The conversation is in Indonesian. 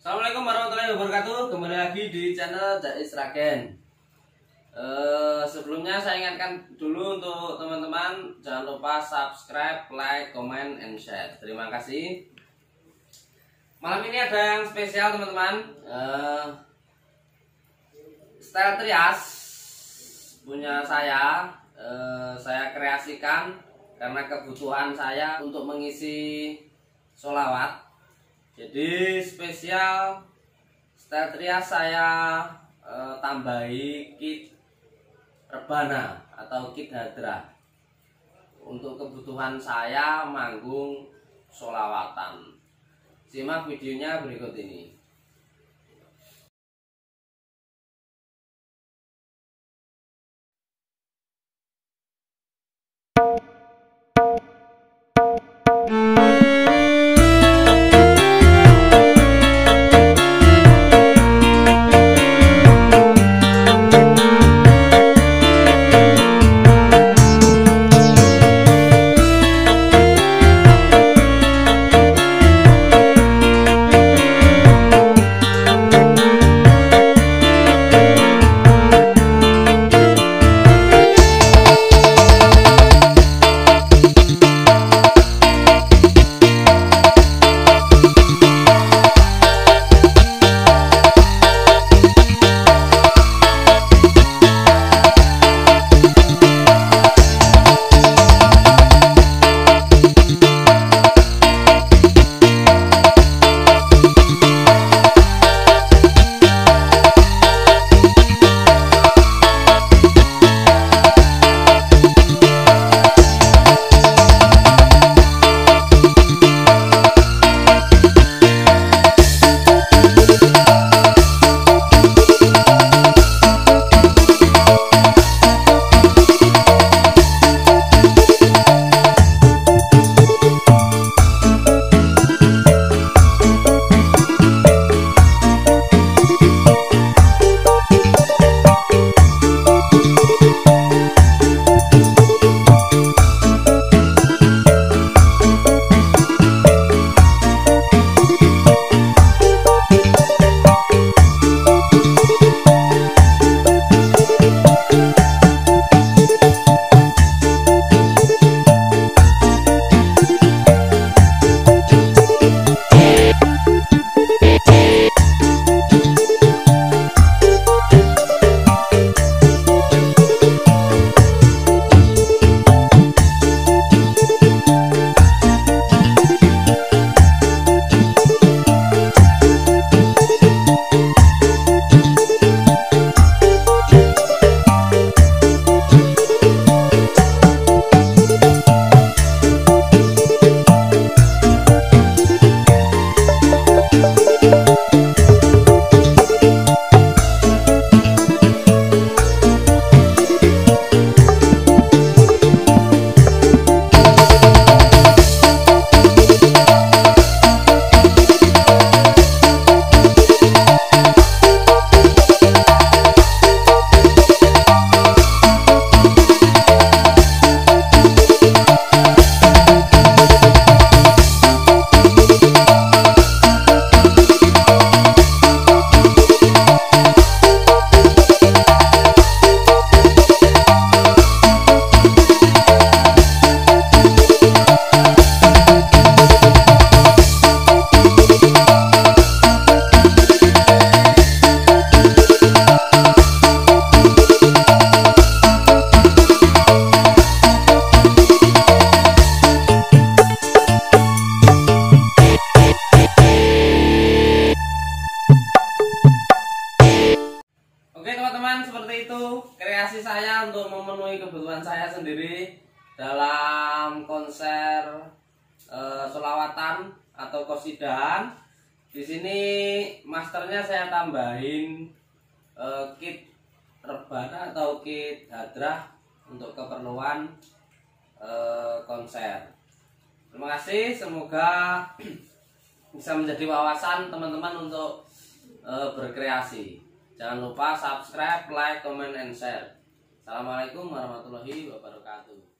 Assalamualaikum warahmatullahi wabarakatuh. Kembali lagi di channel Jais Ragen. Sebelumnya saya ingatkan dulu untuk teman-teman, jangan lupa subscribe, like, comment, and share. Terima kasih. Malam ini ada yang spesial teman-teman. Style trias punya saya kreasikan karena kebutuhan saya untuk mengisi sholawat. Jadi spesial style trias saya tambahi kit rebana atau kit hadra untuk kebutuhan saya manggung sholawatan. Simak videonya berikut ini. Seperti itu kreasi saya untuk memenuhi kebutuhan saya sendiri dalam konser sholawatan atau qosidahan. Di sini masternya saya tambahin kit rebana atau kit hadrah untuk keperluan konser. Terima kasih, semoga bisa menjadi wawasan teman-teman untuk berkreasi. Jangan lupa subscribe, like, comment, and share. Assalamualaikum warahmatullahi wabarakatuh.